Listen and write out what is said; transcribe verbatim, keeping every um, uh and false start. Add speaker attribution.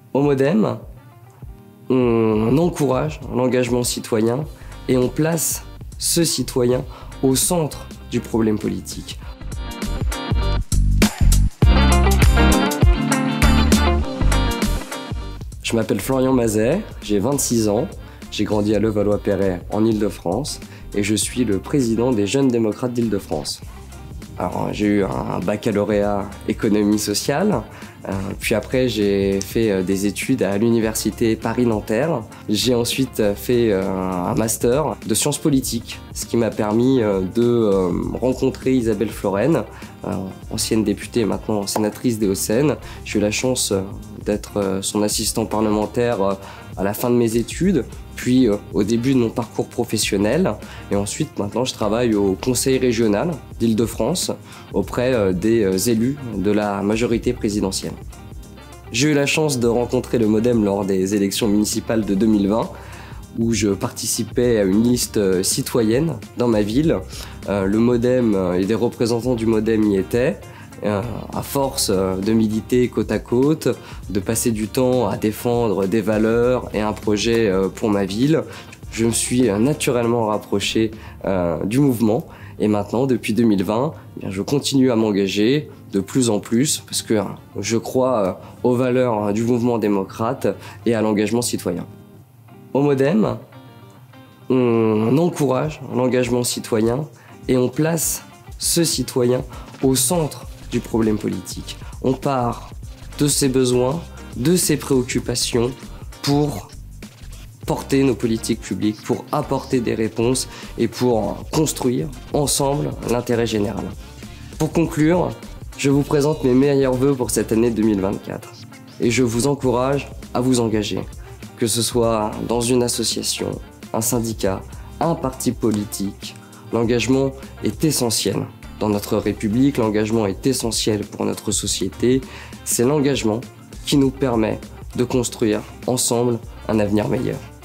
Speaker 1: Au MoDem, on encourage l'engagement citoyen et on place ce citoyen au centre du problème politique. Je m'appelle Florian Mazet, j'ai vingt-six ans, j'ai grandi à Levallois-Perret en Île-de-France et je suis le président des Jeunes démocrates d'Île-de-France. Alors, j'ai eu un baccalauréat économie sociale, euh, puis après j'ai fait euh, des études à l'université Paris-Nanterre. J'ai ensuite fait euh, un master de sciences politiques, ce qui m'a permis euh, de euh, rencontrer Isabelle Florennes, euh, ancienne députée et maintenant sénatrice des Hauts-de-Seine. J'ai eu la chance euh, d'être euh, son assistant parlementaire euh, à la fin de mes études, puis euh, au début de mon parcours professionnel. Et ensuite, maintenant, je travaille au conseil régional d'Île-de-France auprès euh, des euh, élus de la majorité présidentielle. J'ai eu la chance de rencontrer le MoDem lors des élections municipales de deux mille vingt, où je participais à une liste euh, citoyenne dans ma ville. Euh, le MoDem euh, et des représentants du MoDem y étaient. Euh, à force euh, de militer côte à côte, de passer du temps à défendre des valeurs et un projet euh, pour ma ville, je me suis euh, naturellement rapproché euh, du mouvement. Et maintenant, depuis deux mille vingt, eh bien, je continue à m'engager de plus en plus parce que euh, je crois euh, aux valeurs euh, du mouvement démocrate et à l'engagement citoyen. Au MoDem, on encourage l'engagement citoyen et on place ce citoyen au centre du problème politique. On part de ses besoins, de ses préoccupations pour porter nos politiques publiques, pour apporter des réponses et pour construire ensemble l'intérêt général. Pour conclure, je vous présente mes meilleurs vœux pour cette année deux mille vingt-quatre et je vous encourage à vous engager, que ce soit dans une association, un syndicat, un parti politique. L'engagement est essentiel. Dans notre République, l'engagement est essentiel pour notre société. C'est l'engagement qui nous permet de construire ensemble un avenir meilleur.